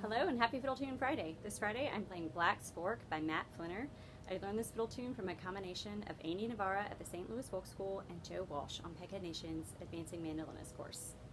Hello and happy Fiddle Tune Friday. This Friday I'm playing Black Spork by Matt Flinner. I learned this fiddle tune from a combination of Andy Navarra at the St. Louis Folk School and Joe Walsh on Peghead Nation's Advancing Mandolinist course.